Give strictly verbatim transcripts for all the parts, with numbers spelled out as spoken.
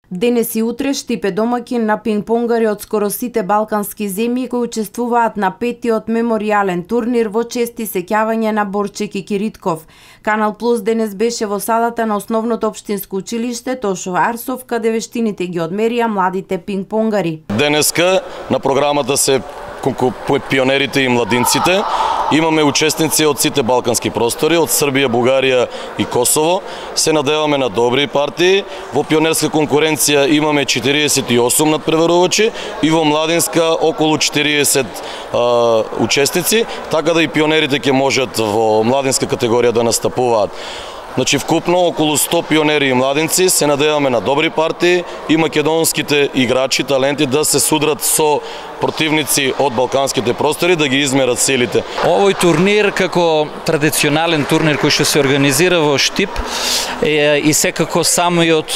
Денес и утре Штип е домаќин на пинг-понгари од скоро сите балкански земји кои учествуваат на петиот меморијален турнир во чест и сеќавање на Борче Кикиритков. Канал Плюс денес беше во салата на основното општинско училиште Тошо Арсов, каде вештините ги одмерија младите пинг-понгари. Денеска на програмата се пионерите и младинците. Имаме учесници од сите балкански простори, од Србија, Бугарија и Косово. Се надеваме на добри партии. Во пионерска конкуренција имаме четириесет и осум надпреварувачи и во младинска околу четириесет а, учесници, така да и пионерите ќе можат во младинска категорија да настапуваат. Значи вкупно околу сто пионери и младинци, се надеваме на добри партии и македонските играчи, таленти да се судрат со противници од балканските простори, да ги измерат силите. Овој турнир како традиционален турнир кој што се организира во Штип е, и секако самиот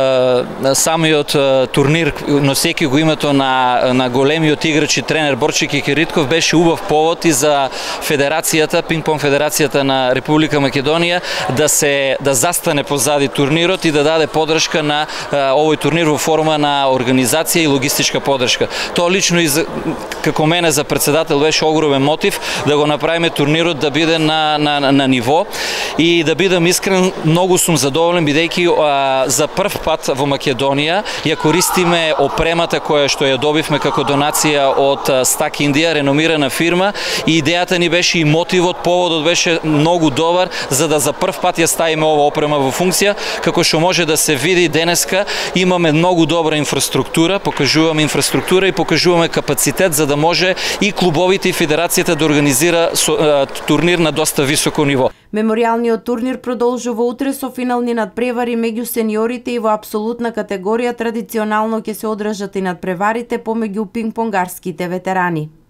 самиот турнир носејќи го името на на големиот играч и тренер Борче Кикиритков беше убав повод и за федерацијата, пинг-понг федерацијата на Република Македонија да се да застане позади турнирот и да даде поддршка на а, овој турнир во форма на организација и логистичка поддршка. Тоа лично и за, како мене за председател беше огромен мотив да го направиме турнирот да биде на, на, на, на ниво и да бидам искрен, многу сум задоволен бидејќи а, за прв пат во Македонија ја користиме опремата која што ја добивме како донација од Стак Индија, реномирана фирма, и идејата ни беше и мотивот, поводот беше многу добар за да за прв пат ја ставиме ова опрема во функција. Како што може да се види денеска, имаме многу добра инфраструктура, покажуваме инфраструктура и покажуваме капацитет за да може и клубовите и федерацијата да организира турнир на доста високо ниво. Меморијалниот турнир продолжува утре со финални надпревари меѓу сениорите и во апсолутна категорија традиционално ќе се одржат и надпреварите помеѓу пинг-понгарските ветерани.